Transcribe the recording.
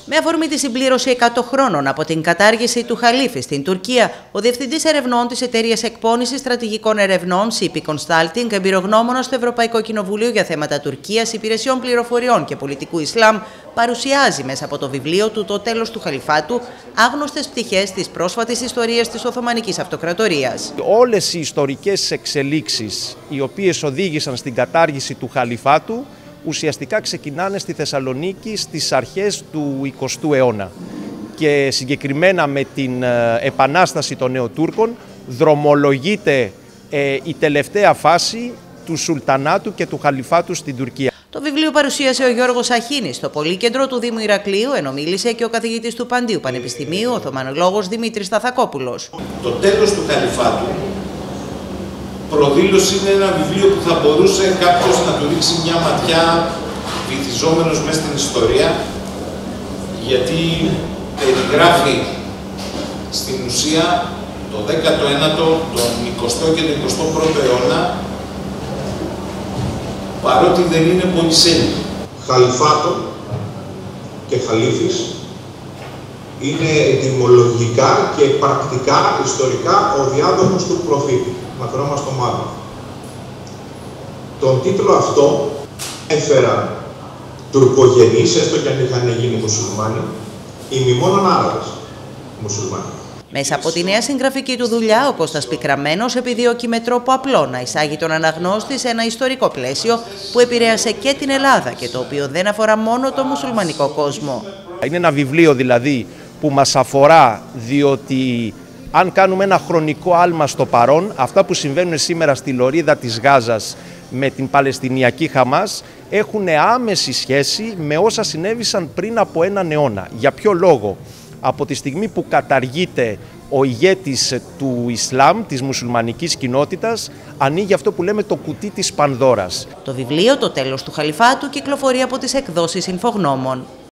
Με αφορμή τη συμπλήρωση 100 χρόνων από την κατάργηση του Χαλίφη στην Τουρκία, ο Διευθυντής Ερευνών της Εταιρείας Εκπώνησης Στρατηγικών Ερευνών, CP Consulting, εμπειρογνώμονος στο Ευρωπαϊκό Κοινοβούλιο για θέματα Τουρκίας, υπηρεσιών πληροφοριών και πολιτικού Ισλάμ, παρουσιάζει μέσα από το βιβλίο του «Το τέλος του Χαλιφάτου» άγνωστες πτυχές της πρόσφατης ιστορίας της Οθωμανικής Αυτοκρατορίας. Όλες οι ιστορικές εξελίξεις οι οποίες οδήγησαν στην κατάργηση του Χαλιφάτου ουσιαστικά ξεκινάνε στη Θεσσαλονίκη στις αρχές του 20ου αιώνα και συγκεκριμένα με την επανάσταση των Νεοτούρκων δρομολογείται η τελευταία φάση του Σουλτανάτου και του Χαλιφάτου στην Τουρκία. Το βιβλίο παρουσίασε ο Γιώργος Αχίνης στο Πολύκεντρο του Δήμου Ηρακλείου, ενώ μίλησε και ο καθηγητής του Παντίου Πανεπιστημίου, ο Οθωμανολόγος Δημήτρης Σταθακόπουλος. Το τέλος του Χαλιφάτου προδήλωση είναι ένα βιβλίο που θα μπορούσε κάποιος να του ρίξει μια ματιά βυθιζόμενος μέσα στην ιστορία, γιατί περιγράφει στην ουσία το 19ο, τον 20ο και τον 21ο αιώνα, παρότι δεν είναι πολυσέλιδο. Χαλιφάτο και Χαλίφης είναι ετυμολογικά και πρακτικά, ιστορικά, ο διάδοχος του προφήτη. Μακρόμαστο μάλλον. Τον τίτλο αυτό έφεραν τουρκογενείς, έστω και αν είχαν γίνει μουσουλμάνοι, ημιμόνον Άραβες μουσουλμάνοι. Μέσα από τη νέα συγγραφική του δουλειά, ο Κώστας Πικραμένος επιδιώκει με τρόπο απλό να εισάγει τον αναγνώστη σε ένα ιστορικό πλαίσιο που επηρέασε και την Ελλάδα και το οποίο δεν αφορά μόνο το μουσουλμανικό κόσμο. Είναι ένα βιβλίο δηλαδή που μας αφορά, διότι αν κάνουμε ένα χρονικό άλμα στο παρόν, αυτά που συμβαίνουν σήμερα στη λωρίδα της Γάζας με την Παλαιστινιακή Χαμάς έχουν άμεση σχέση με όσα συνέβησαν πριν από έναν αιώνα. Για ποιο λόγο? Από τη στιγμή που καταργείται ο ηγέτης του Ισλάμ, της μουσουλμανικής κοινότητας, ανοίγει αυτό που λέμε το κουτί της Πανδώρας. Το βιβλίο «Το τέλος του Χαλιφάτου» κυκλοφορεί από τις εκδόσεις Ινφογνώμων.